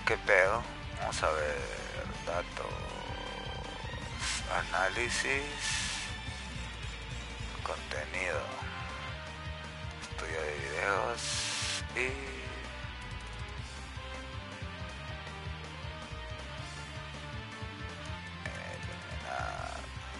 ¿Qué pedo? Vamos a ver datos, análisis, contenido, estudio de videos y eliminar.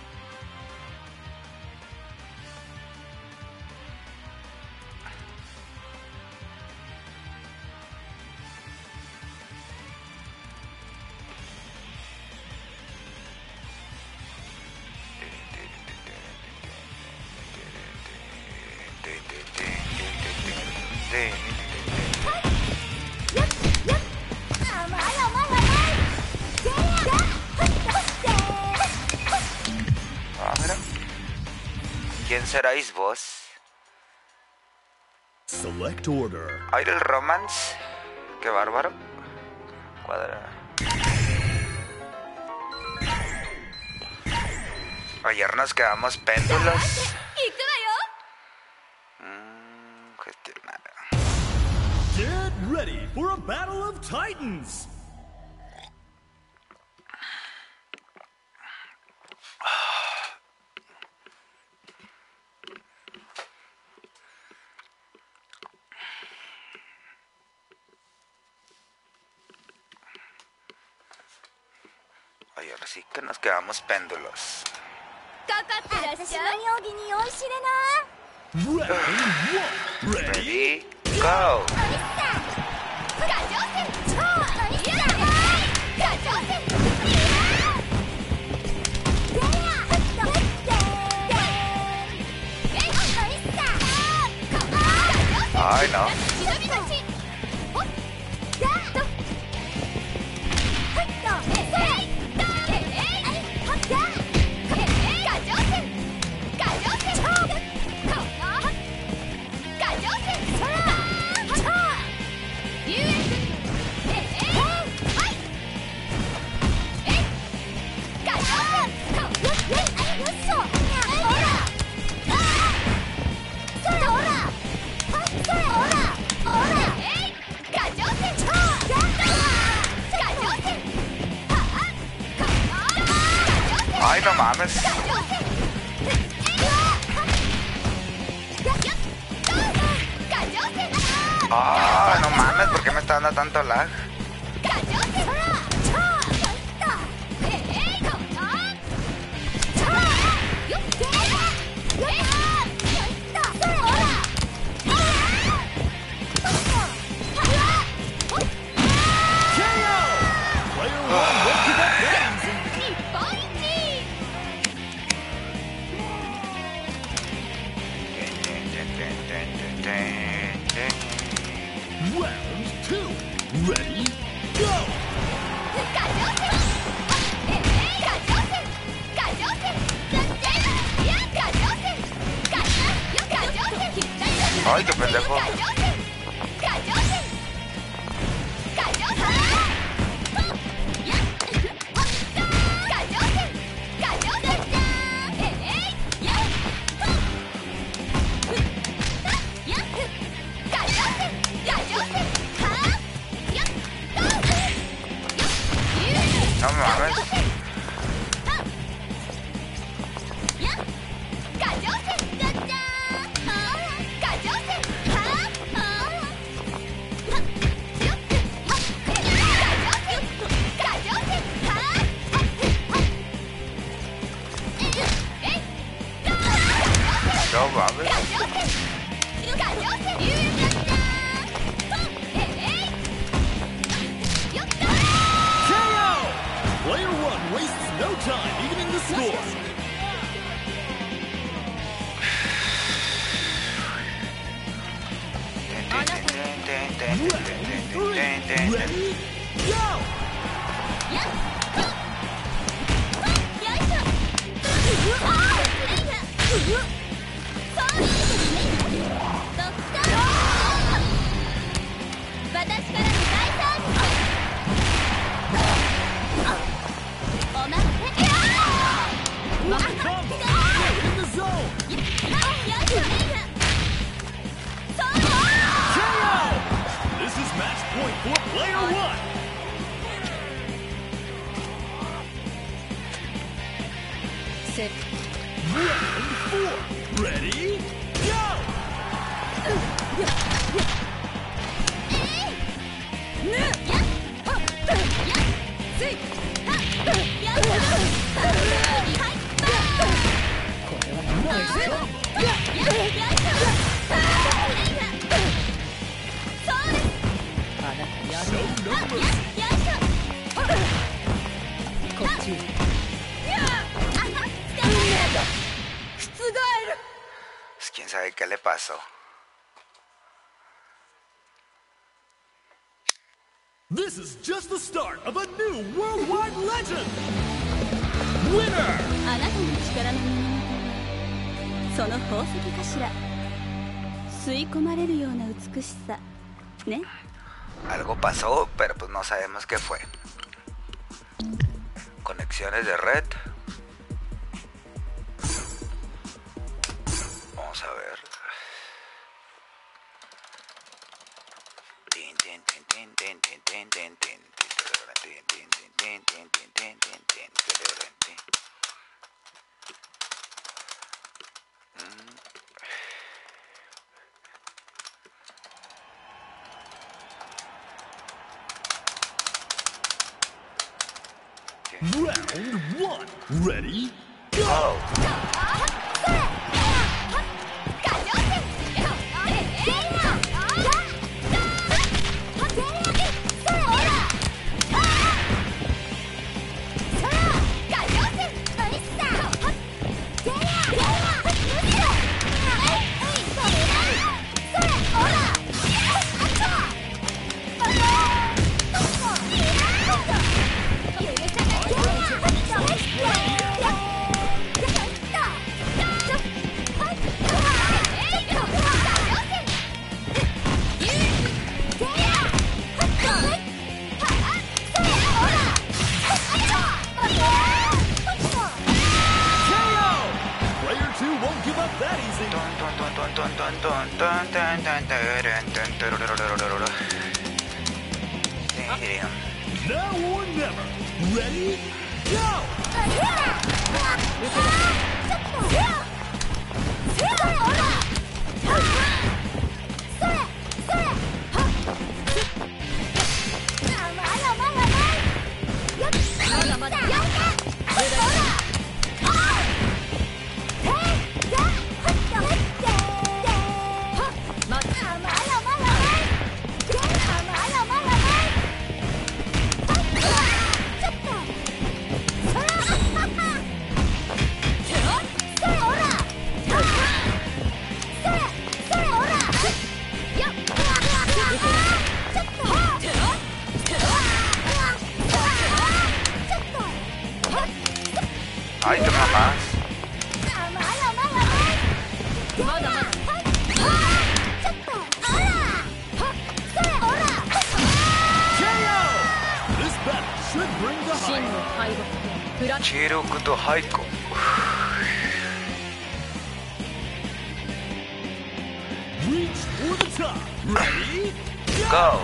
¿Quién seráis vos? Select order. Idle Romance. Qué bárbaro. Cuadra. Ayer nos quedamos péndulos. Gestionar. Get ready for a battle of titans. Ayer sí que nos quedamos péndulos. Ready? Go! Ay, no. Ay, no mames. Ah, no mames, ¿por qué me está dando tanto lag? Round 2. Ready? Go! Ay, qué pendejo. No mames. No mames. Player 1 wastes no time evening the score. Ready? Go! Combo! Get in the zone! KO! This is match point for player 1. Round 4. Ready? Go! ¿Quién sabe qué le pasó? This is just the start of a new worldwide legend! Winner! あなたの力の源はその宝石かしら。吸い込まれるような美しさね。 Algo pasó, pero pues no sabemos qué fue. Conexiones de red. Vamos a ver. Round 1. Ready? Go! Oh. Now or never. Ready? Go! Ay, qué mamás. This battle should bring the high. Chiroku to Haiko. Reach for the top. Ready? Go.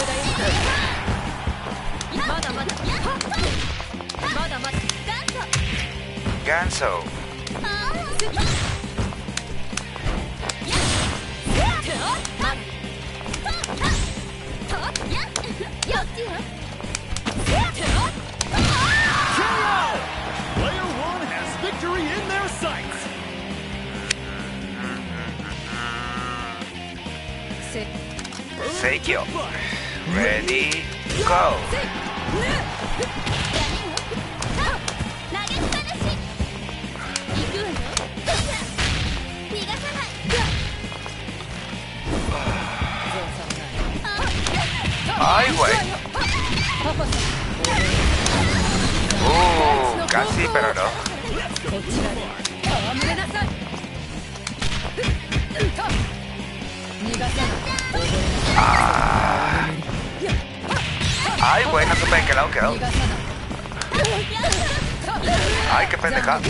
Ganso. Player 1 has victory in their sights. Seikyo. Ready? Go. Ay, güey. Casi, pero no. Ay, güey, no supe en qué lado quedó. Ay, qué pendeja.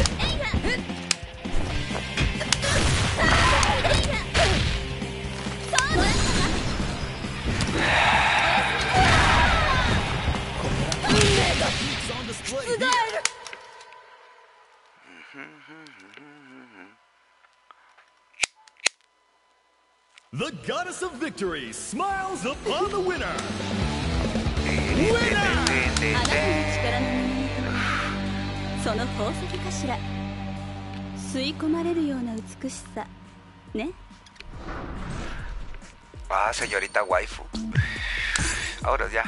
The goddess of victory smiles upon the winner. あなたの力の源はその宝石かしら。吸い込まれるような美しさね。 Ah, señorita waifu. Ahora ya.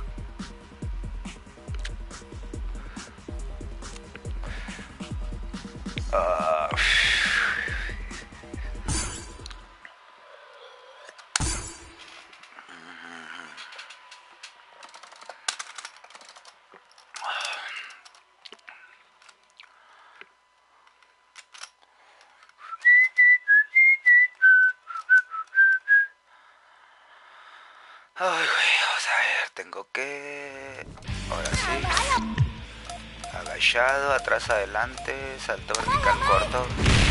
Ay, güey, vamos a ver, tengo que... Ahora sí. Agachado, atrás, adelante, salto vertical corto.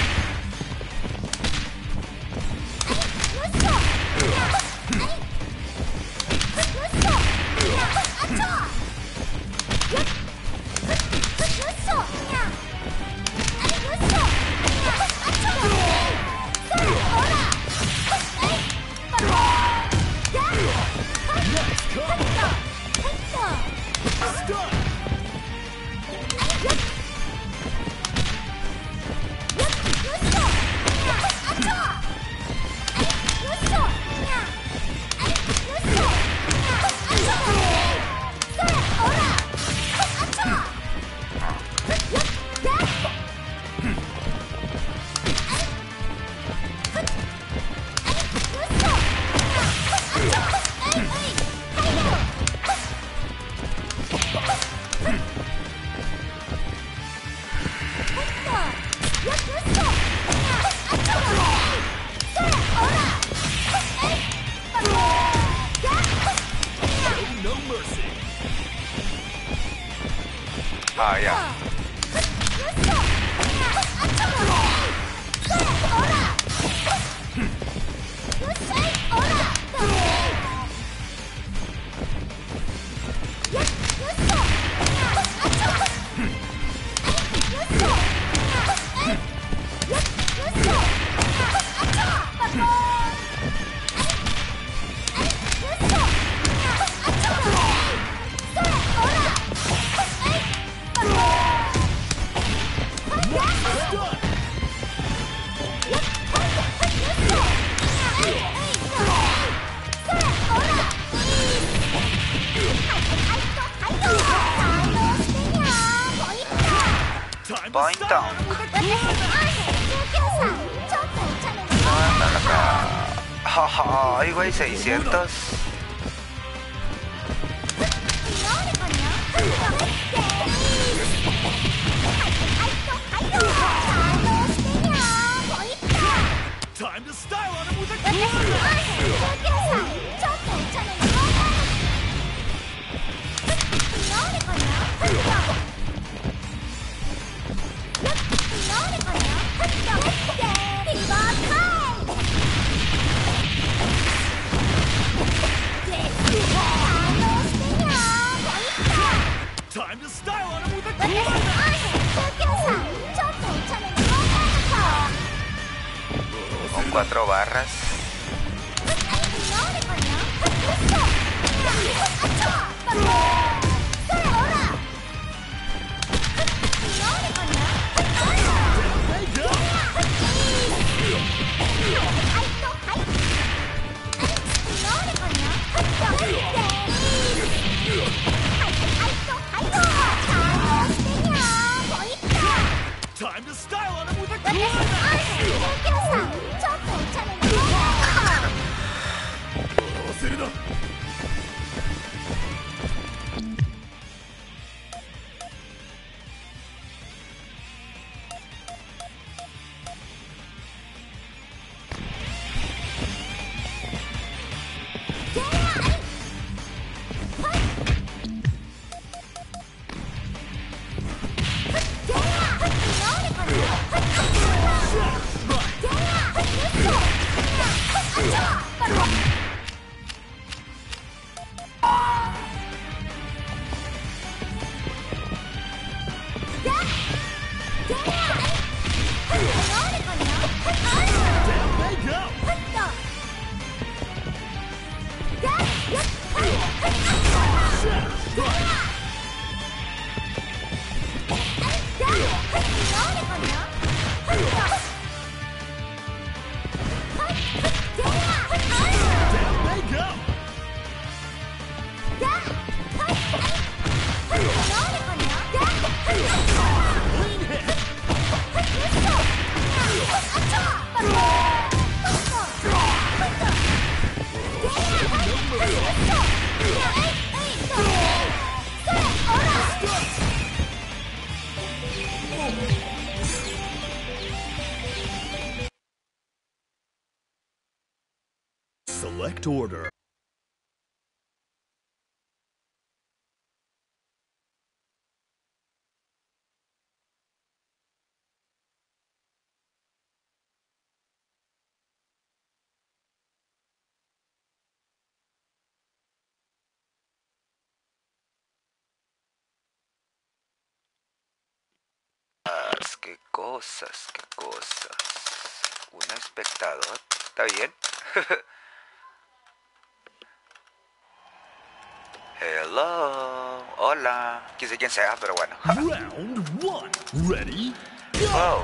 Ah, ya. Point down. Jaja, ay güey, 600. Time to style on him with a Time to style on him with a Con 4 barras. Time to style on him with a Con 4 exact order. Qué cosas, qué cosas. Un espectador, ¿está bien? Hello, hola. Quién sé quién sea, pero bueno. Round 1. Ready? Go! Wow.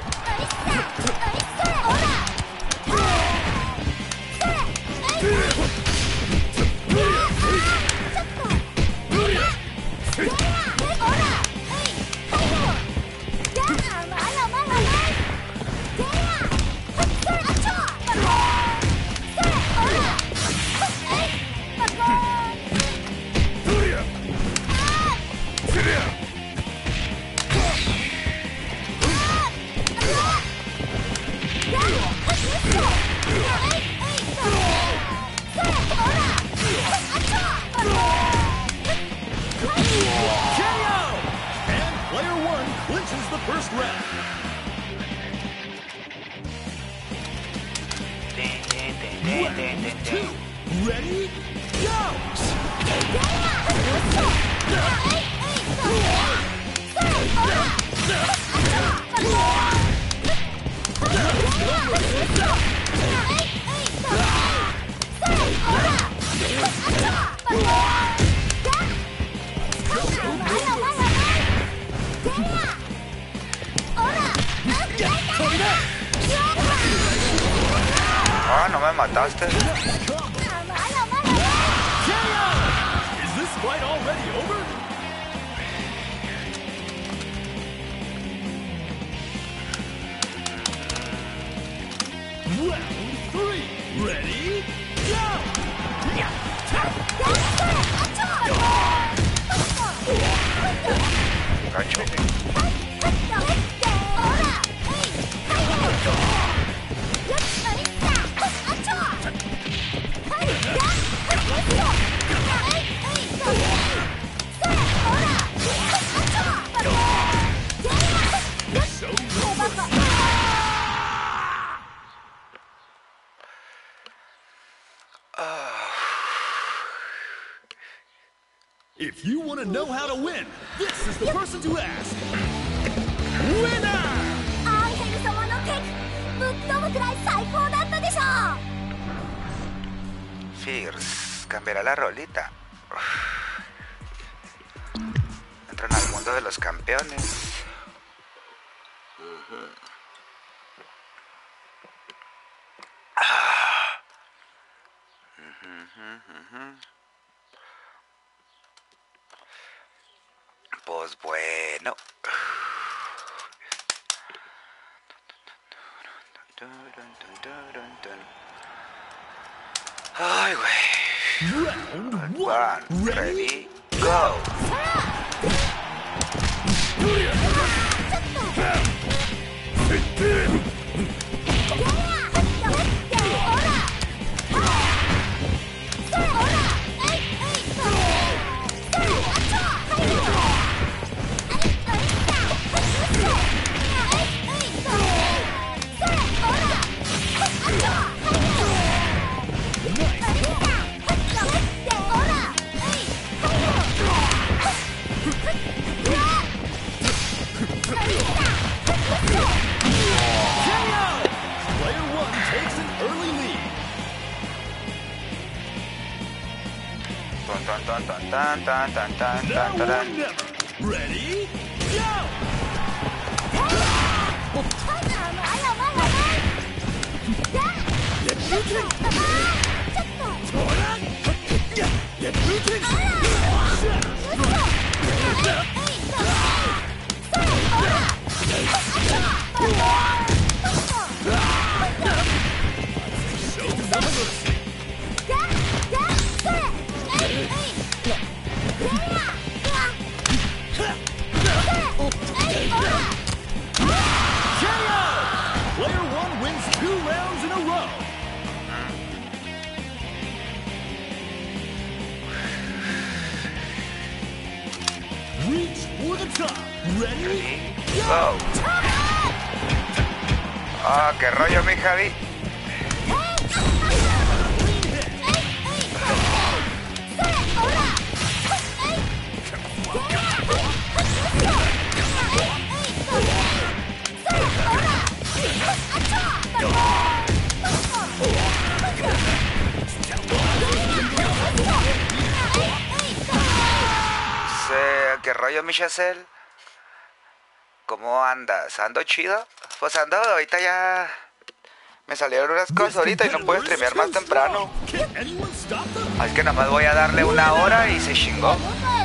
First round. Round 2. Ready? Ah, no me mataste. Is this fight already over? Round 3. Ready? Cacho. If you want to know how to win, this is the person to ask. Winner! アンヘル様のテクぶっ飛ぶくらい最高だったでしょ Fierce, cambiará la rolita. Entran al mundo de los campeones. Pues bueno. Ay, güey. Round 1. One, ready, go. Tan, tan, tan, tan, Now tan, or tan. never. Ready? Go! for the top. Ready? Go. Ah, qué rollo, mi Javi. ¿Qué rollo, mi Chacel? ¿Cómo andas? ¿Ando chido? Pues ando, ahorita ya me salieron unas cosas ahorita y no puedo streamear más temprano. Así que nada más voy a darle 1 hora y se chingó.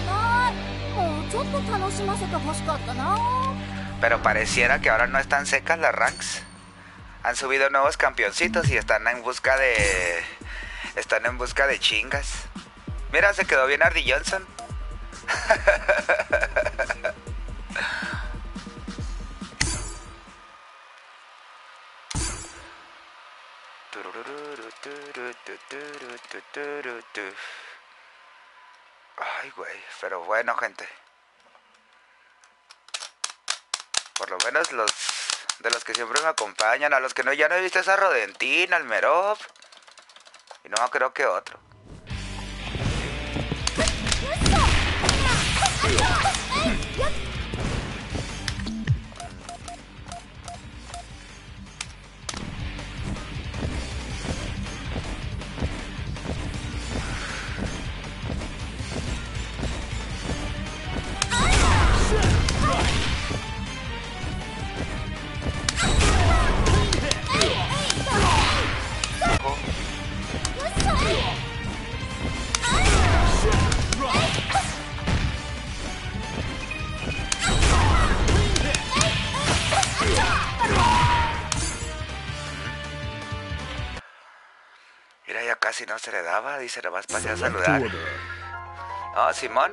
Pero pareciera que ahora no están secas las ranks. Han subido nuevos campeoncitos y están en busca de chingas. Mira, se quedó bien Ardy Johnson. Ay, güey, pero bueno, gente. Por lo menos los de los que siempre me acompañan, a los que no, ya no he visto esa Rodentina, al Merov. Y no creo que otro. Mira, ya casi no se le daba, dice, nomás pasé a saludar. No, Simón.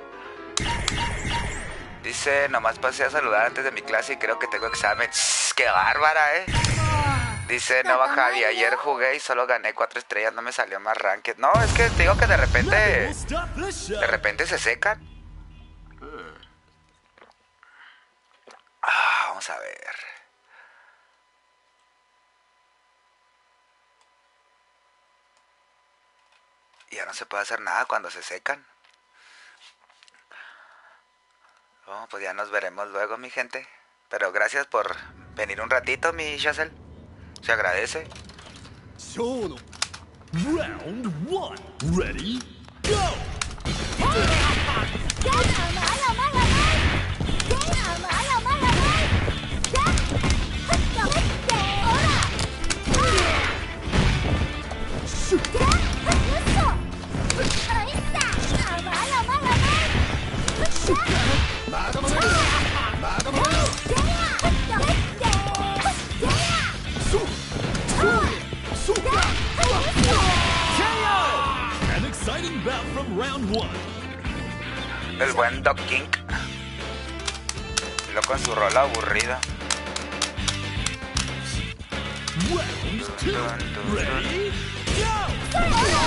Dice, nomás pasé a saludar antes de mi clase y creo que tengo examen. ¡Qué bárbara, Dice Nova Javi, ayer jugué y solo gané 4 estrellas, no me salió más ranked. No, es que te digo que de repente se secan. Vamos a ver. Ya no se puede hacer nada cuando se secan. Oh, pues ya nos veremos luego, mi gente. Pero gracias por venir un ratito, mi Chacel. Se agradece. Round 1. Ready? Go! An exciting bout from round 1. El buen Doc King. Lo con su rola aburrida. Round 2. Ready? Go!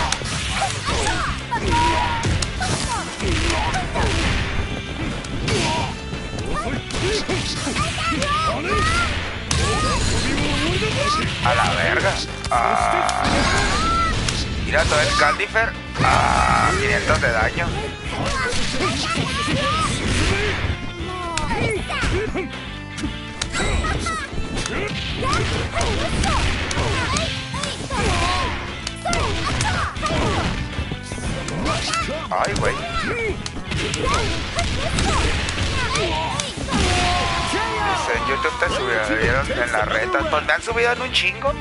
A la verga. Mira todo el Caldifer. 500 de daño. Ay, güey. En YouTube te subieron en las retas. Pues me han subido en un chingo.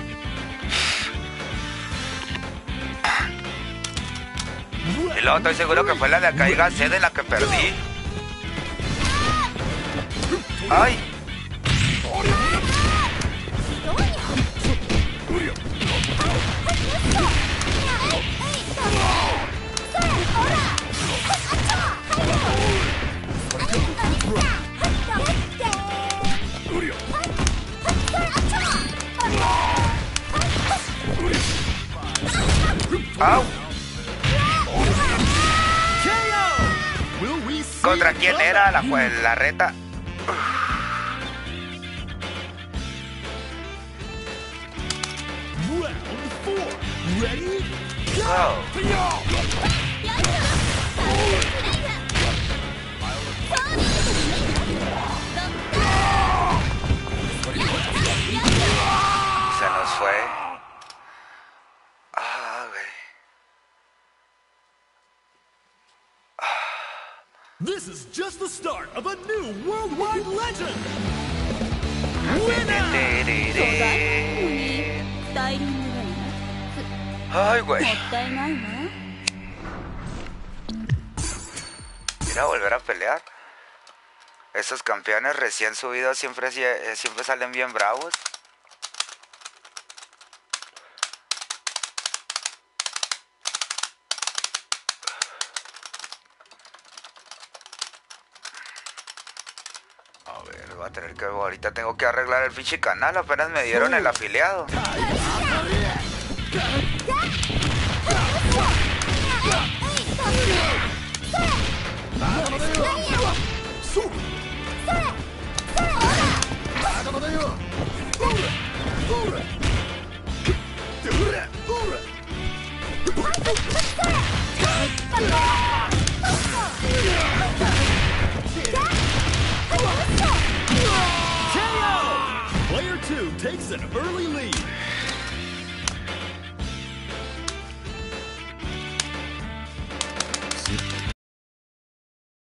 Y luego estoy seguro que fue la de Caiga Sed en la que perdí. ¡Ay! ¡Au! ¿Contra quién era la reta. Round 4. Ready? Go. Se nos fue. Ah, güey. This is just the start of a new worldwide legend. 素材なのにスタイリングが Ay, güey. もったいないわ。 Ir a volver a pelear. Estos campeones recién subidos siempre salen bien bravos. A ver, voy a tener que... Ahorita tengo que arreglar el pinche canal. Apenas me dieron el afiliado. KO! Player 2 takes an early lead.